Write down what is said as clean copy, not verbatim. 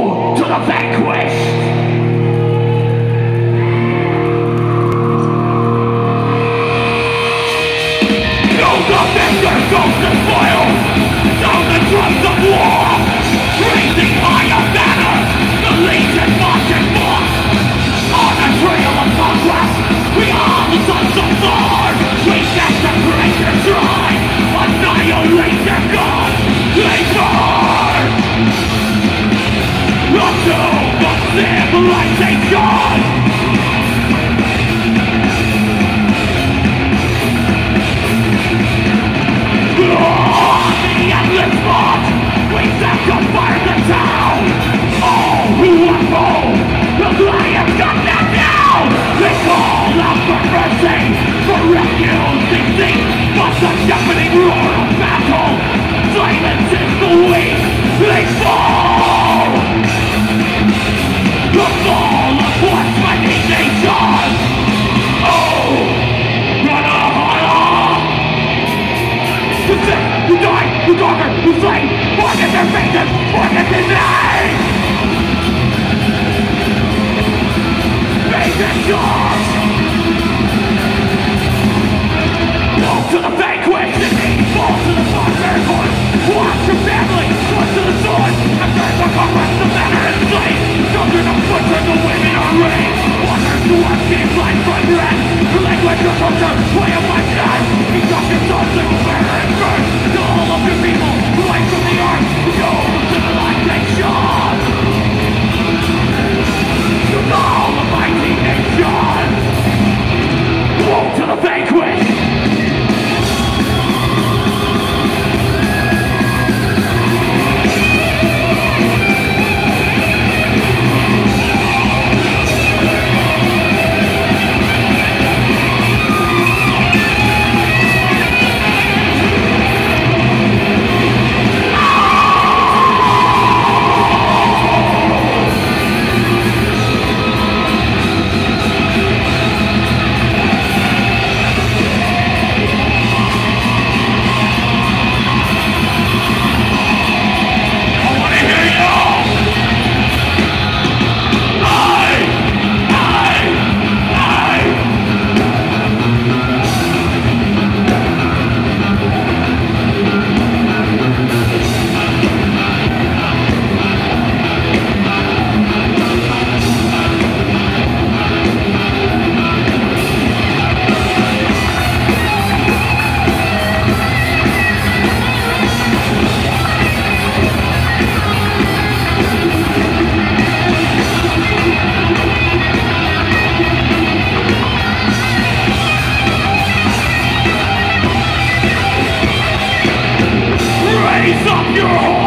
Woe to the vanquished! No defender goes to spoil! Sound the drums of war! Raising higher banners, the legion marching forth! On the trail of progress, we are the sons of Thor! We desecrate their shrine, annihilate their gods! They burn! Up to the civilization! The endless march, we set on fire the town. All who are bold, the lion got them down. They call out for mercy, for refuge they seek. But the deafening roar of battle silences the weak. They fall. The fall of what's mighty nation. Oh, the sick, who die, who conquer, who slay, forget their faces, forget their names! Make it yours! Woe to the vanquished, fall to the barbaric horse! Watch your family, watch to the sword! And turn the conquest, the banner is slain! Children of butchers, the women are raised! Waters who are keep life from rest! The language of torture, way of my death! Each of your sons and bearer and burn! To all of your people, life from the earth! Go to civilization! To all the mighty nation! Woe to the vanquished! Raise up your